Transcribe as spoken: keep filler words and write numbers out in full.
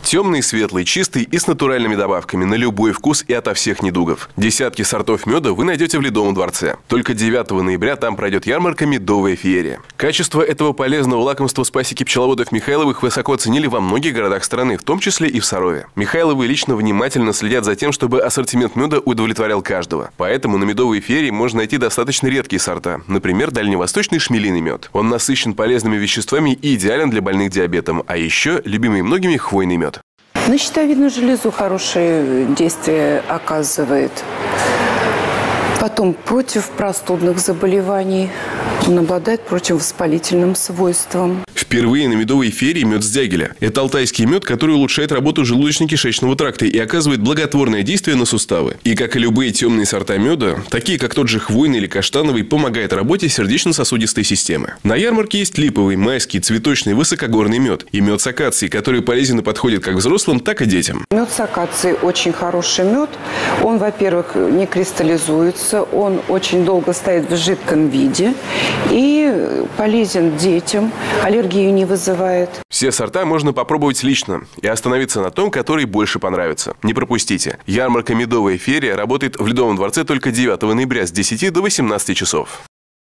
Темный, светлый, чистый и с натуральными добавками на любой вкус и ото всех недугов. Десятки сортов меда вы найдете в Ледовом дворце. Только девятого ноября там пройдет ярмарка «Медовая феерия». Качество этого полезного лакомства с пасеки пчеловодов Михайловых высоко оценили во многих городах страны, в том числе и в Сарове. Михайловы лично внимательно следят за тем, чтобы ассортимент меда удовлетворял каждого. Поэтому на «Медовой феерии» можно найти достаточно редкие сорта. Например, дальневосточный шмелиный мед. Он насыщен полезными веществами и идеален для больных диабетом. А еще любимый многими хвойный мед. На щитовидную железу хорошее действие оказывает. Потом против простудных заболеваний. Он обладает противовоспалительным свойством. Впервые на «Медовой феерии» мед с дягеля. Это алтайский мед, который улучшает работу желудочно-кишечного тракта и оказывает благотворное действие на суставы. И как и любые темные сорта меда, такие как тот же хвойный или каштановый, помогает работе сердечно-сосудистой системы. На ярмарке есть липовый, майский, цветочный, высокогорный мед и мед с акацией, который полезен и подходит как взрослым, так и детям. Мед с акацией очень хороший мед. Он, во-первых, не кристаллизуется, он очень долго стоит в жидком виде и полезен детям, аллергию не вызывает. Все сорта можно попробовать лично и остановиться на том, который больше понравится. Не пропустите. Ярмарка «Медовая феерия» работает в Ледовом дворце только девятого ноября с десяти до восемнадцати часов.